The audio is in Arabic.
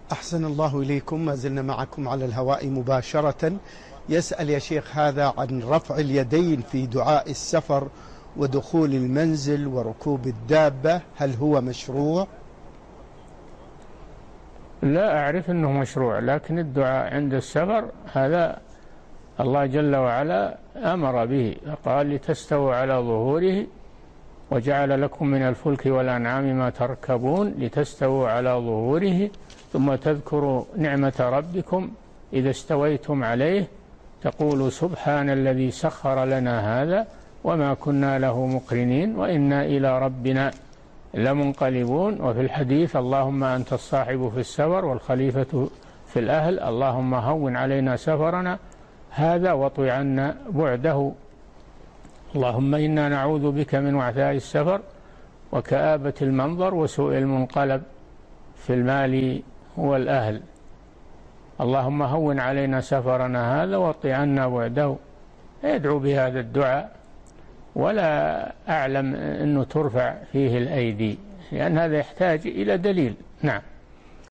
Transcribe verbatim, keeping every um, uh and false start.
أحسن الله إليكم، ما زلنا معكم على الهواء مباشرة. يسأل يا شيخ هذا عن رفع اليدين في دعاء السفر ودخول المنزل وركوب الدابة، هل هو مشروع؟ لا أعرف أنه مشروع، لكن الدعاء عند السفر هذا الله جل وعلا أمر به، قال لتستووا على ظهوره وجعل لكم من الفلك والأنعام ما تركبون لتستووا على ظهوره ثم تذكروا نعمة ربكم إذا استويتم عليه تقولوا سبحان الذي سخر لنا هذا وما كنا له مقرنين وإنا إلى ربنا لمنقلبون. وفي الحديث اللهم أنت الصاحب في السفر والخليفة في الأهل، اللهم هون علينا سفرنا هذا واطوي عنا بعده، اللهم إنا نعوذ بك من وعثاء السفر وكآبة المنظر وسوء المنقلب في المال والأهل، اللهم هون علينا سفرنا هذا واطوي عنا بعده. يدعو بهذا الدعاء، ولا أعلم أنه ترفع فيه الأيدي، لأن هذا يحتاج إلى دليل. نعم.